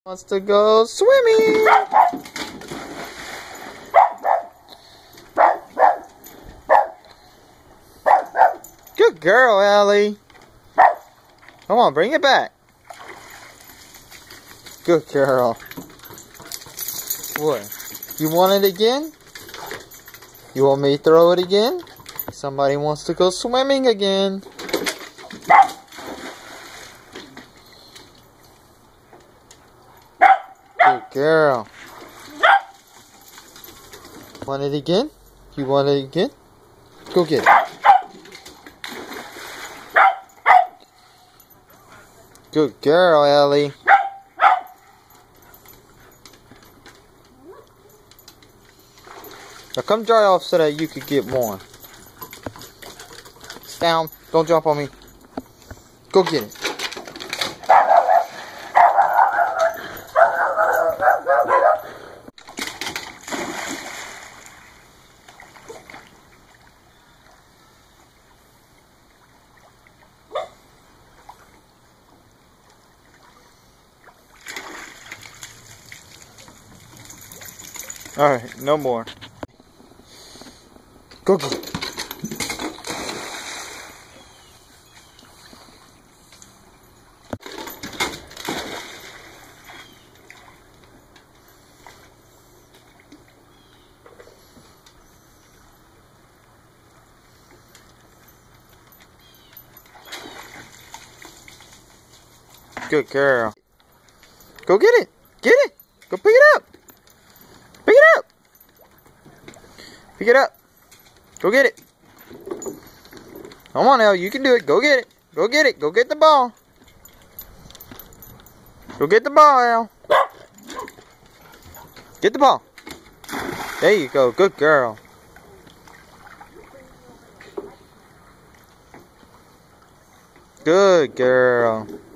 Wants to go swimming. Good girl, Ellie. Come on, bring it back. Good girl. What? You want it again? You want me to throw it again? Somebody wants to go swimming again. Good girl. Want it again? You want it again? Go get it. Good girl, Ellie. Now come dry off so that you could get more. Down. Don't jump on me. Go get it. Alright, no more. Go get it. Good girl. Go get it. Get it. Go pick it up. Pick it up. Pick it up. Go get it. Come on, Elle. You can do it. Go get it. Go get it. Go get the ball. Go get the ball, Elle. Get the ball. There you go. Good girl. Good girl.